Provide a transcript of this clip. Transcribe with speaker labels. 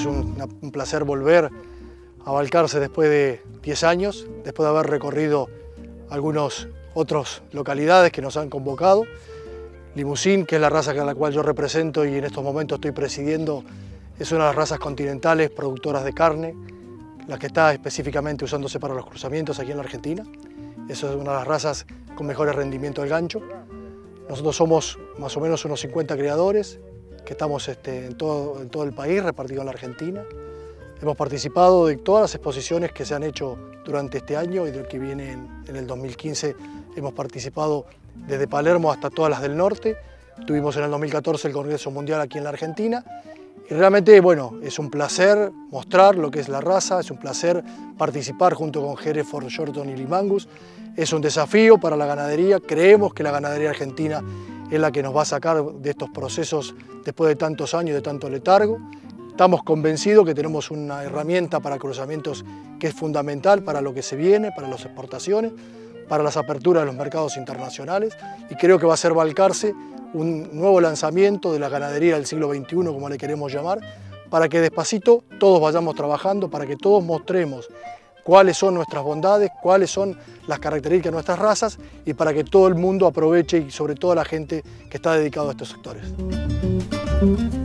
Speaker 1: es un placer volver a Balcarce después de 10 años, después de haber recorrido algunas otras localidades que nos han convocado. Limousin, que es la raza a la cual yo represento y en estos momentos estoy presidiendo, es una de las razas continentales productoras de carne, la que está específicamente usándose para los cruzamientos aquí en la Argentina. Esa es una de las razas con mejores rendimientos del gancho. Nosotros somos más o menos unos 50 criadores que estamos en todo el país, repartidos en la Argentina. Hemos participado de todas las exposiciones que se han hecho durante este año y del que viene en el 2015. Hemos participado desde Palermo hasta todas las del norte. Tuvimos en el 2014 el Congreso Mundial aquí en la Argentina. Y realmente, bueno, es un placer mostrar lo que es la raza, es un placer participar junto con Hereford, Shorton y Limangus. Es un desafío para la ganadería. Creemos que la ganadería argentina es la que nos va a sacar de estos procesos después de tantos años, de tanto letargo. Estamos convencidos que tenemos una herramienta para cruzamientos que es fundamental para lo que se viene, para las exportaciones, para las aperturas de los mercados internacionales, y creo que va a ser Balcarce un nuevo lanzamiento de la ganadería del siglo XXI, como le queremos llamar, para que despacito todos vayamos trabajando, para que todos mostremos cuáles son nuestras bondades, cuáles son las características de nuestras razas y para que todo el mundo aproveche y sobre todo la gente que está dedicada a estos sectores.